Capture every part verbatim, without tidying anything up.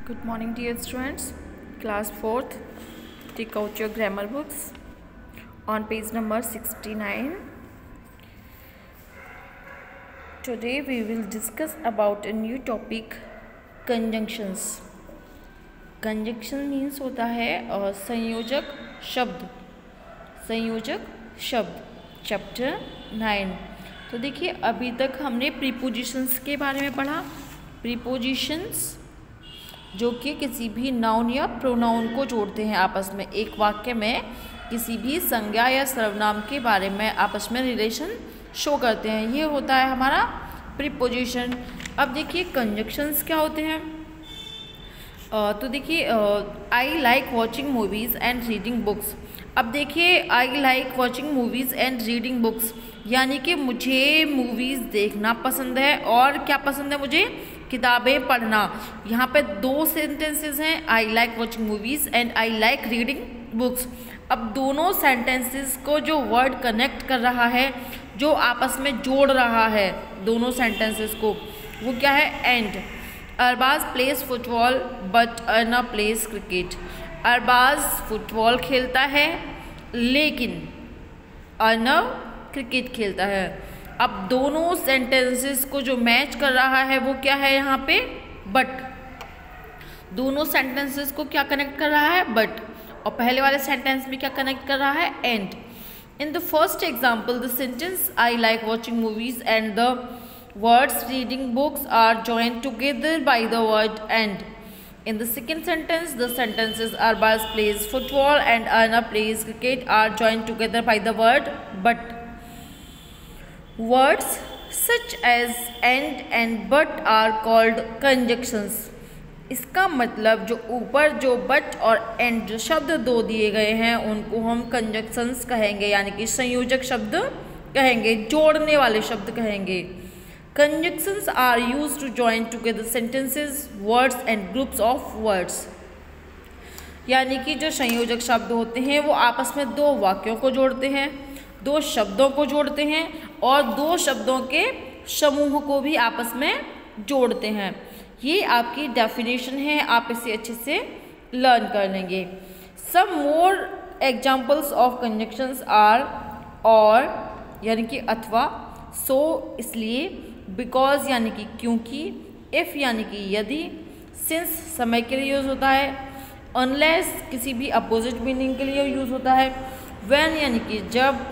Good morning, dear students. Class fourth. Take out your grammar books. On page number sixty-nine. Today we will discuss about a new topic, conjunctions. Conjunction means होता है और संयोजक शब्द. संयोजक शब्द. Chapter nine. तो देखिए अभी तक हमने प्रीपोजिशंस के बारे में पढ़ा. प्रीपोजिशंस जो कि किसी भी नाउन या प्रोनाउन को जोड़ते हैं आपस में. एक वाक्य में किसी भी संज्ञा या सर्वनाम के बारे में आपस में रिलेशन शो करते हैं. ये होता है हमारा प्रीपोजिशन. अब देखिए कंजंक्शंस क्या होते हैं. uh, तो देखिए I like watching movies and reading books. अब देखिए I like watching movies and reading books यानी कि मुझे मूवीज़ देखना पसंद है और क्या पसंद है, मुझे किताबें पढ़ना. यहाँ पे दो सेंटेंसेस हैं, I like watching movies and I like reading books. अब दोनों सेंटेंसेस को जो वर्ड कनेक्ट कर रहा है, जो आपस में जोड़ रहा है दोनों सेंटेंसेस को, वो क्या है, and. Arbaz plays football but Arna plays cricket. Arbaz football खेलता है लेकिन अर्नव क्रिकेट खेलता है. अब दोनों सेंटेंसेस को जो मैच कर रहा है वो क्या है यहाँ पे, बट. दोनों सेंटेंसेस को क्या कनेक्ट कर रहा है, बट. और पहले वाले सेंटेंस में क्या कनेक्ट कर रहा है, and. In the first example the sentence I like watching movies and the words reading books are joined together by the word and. In the second sentence, the sentences Arbaz plays football and Arna plays cricket are joined together by the word but. Words such as and and but are called conjunctions. इसका मतलब जो ऊपर जो but और and जो शब्द दो दिए गए हैं उनको हम conjunctions कहेंगे, यानी कि संयोजक शब्द कहेंगे, जोड़ने वाले शब्द कहेंगे. Conjunctions are used to join together sentences, words and groups of words. यानी कि जो संयोजक शब्द होते हैं वो आपस में दो वाक्यों को जोड़ते हैं, दो शब्दों को जोड़ते हैं और दो शब्दों के समूह को भी आपस में जोड़ते हैं. ये आपकी डेफिनेशन है, आप इसे अच्छे से लर्न कर लेंगे. Some more examples of conjunctions are और यानी कि अथवा, सो इसलिए, बिकॉज यानी कि क्योंकि, इफ़ यानी कि यदि, सिंस समय के लिए यूज़ होता है, अनलेस किसी भी अपोजिट मीनिंग के लिए यूज़ होता है, व्हेन यानी कि जब,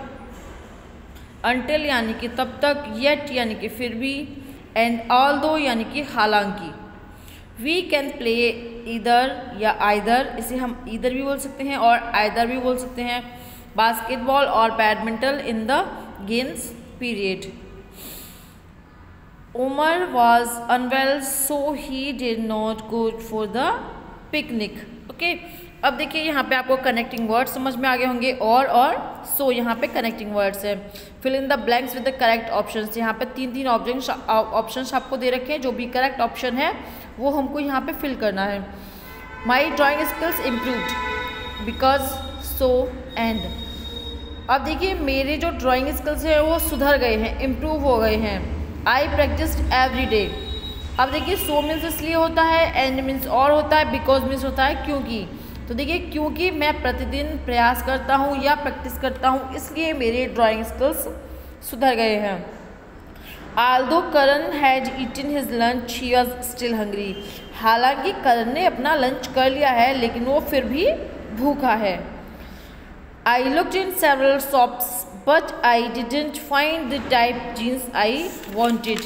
अनटिल यानी कि तब तक, येट यानी कि फिर भी, एंड ऑल्दो यानी कि हालांकि. वी कैन प्ले ईदर या आइदर, इसे हम ईदर भी बोल सकते हैं और आइदर भी बोल सकते हैं, बास्केटबॉल और badminton in the games period. Umar was unwell so he did not go for the picnic. Okay, अब देखिए यहाँ पे आपको कनेक्टिंग वर्ड्स समझ में आ गए होंगे. और और सो यहाँ पे कनेक्टिंग वर्ड्स है. Fill in the blanks with the correct options. यहाँ पे तीन तीन ऑप्शंस ऑप्शंस आपको दे रखे हैं, जो भी करेक्ट ऑप्शन है वो हमको यहाँ पे फिल करना है. My drawing skills improved because, so and. अब देखिए मेरे जो ड्राइंग स्किल्स हैं वो सुधर गए हैं, इम्प्रूव हो गए हैं. I practised every day. अब देखिए सो मीन्स इसलिए होता है, एंड मीन्स और होता है, बिकॉज मीन्स होता है क्योंकि. तो देखिए क्योंकि मैं प्रतिदिन प्रयास करता हूँ या प्रैक्टिस करता हूँ इसलिए मेरे ड्राइंग स्किल्स सुधर गए हैं. Although Karan had eaten his lunch he was still hungry. हालांकि करण ने अपना लंच कर लिया है लेकिन वो फिर भी भूखा है. I looked in several shops but I didn't find the type jeans I wanted.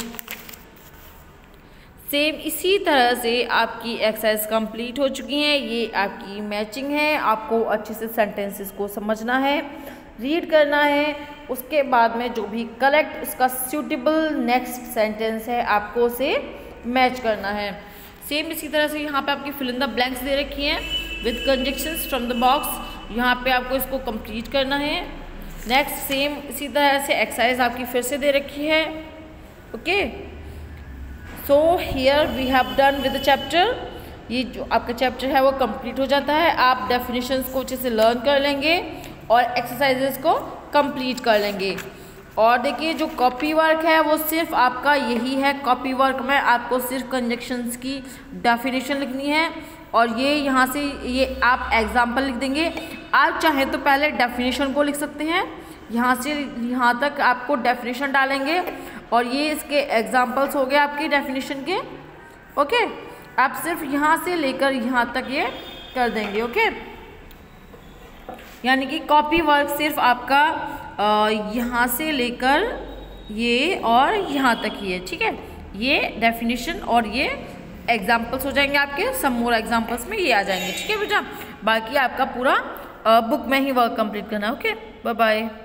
Same इसी तरह से आपकी एक्सरसाइज कंप्लीट हो चुकी हैं. ये आपकी मैचिंग है. आपको अच्छे से सेंटेंसेस को समझना है, रीड करना है, उसके बाद में जो भी करेक्ट उसका सूटेबल नेक्स्ट सेंटेंस है आपको उसे मैच करना है. सेम इसी तरह से यहाँ पे आपकी फिल इन द ब्लैंक्स दे रखी हैं with conjunctions from the box. यहाँ पे आपको इसको कंप्लीट करना है. नेक्स्ट सेम इसी तरह से एक्सरसाइज आपकी फिर से दे रखी है. Okay, so here we have done with the chapter. ये जो आपका चैप्टर है वो कंप्लीट हो जाता है. आप डेफिनेशंस को अच्छे से लर्न कर लेंगे और एक्सरसाइजेस को कंप्लीट कर लेंगे. और देखिए जो कॉपी वर्क है वो सिर्फ आपका यही है, कॉपी वर्क में आपको सिर्फ कंजक्शंस की डेफिनेशन लिखनी है और ये यहाँ से ये आप एग्जाम्पल लिख देंगे। आप चाहें तो पहले डेफिनेशन को लिख सकते हैं, यहाँ से यहाँ तक आपको डेफिनेशन डालेंगे और ये इसके एग्जाम्पल्स हो गए आपके डेफिनेशन के। ओके, आप सिर्फ यहाँ से लेकर यहाँ तक ये कर देंगे। ओके, यानी कि कॉपी वर्क सिर्फ आपका यहाँ से लेकर ये और यहाँ तक ही है। ठीक है, ये डेफिनेशन और ये एग्जाम्पल्स हो जाएंगे आपके, सम मोर एग्जाम्पल्स में ये आ जाएंगे। ठीक है बेटा, बाकी आपका पूरा बुक में ही वर्क कंप्लीट करना है। Okay, bye bye.